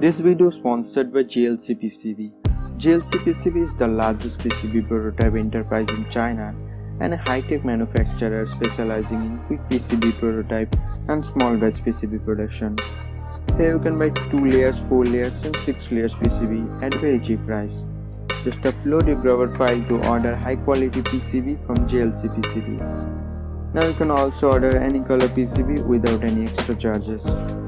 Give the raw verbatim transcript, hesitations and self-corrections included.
This video is sponsored by G L C P C B. G L C P C B is the largest P C B prototype enterprise in China and a high-tech manufacturer specializing in quick P C B prototype and small batch P C B production. Here you can buy two layers, four layers and six layers P C B at a very cheap price. Just upload a Grover file to order high-quality P C B from G L C P C B. Now you can also order any color P C B without any extra charges.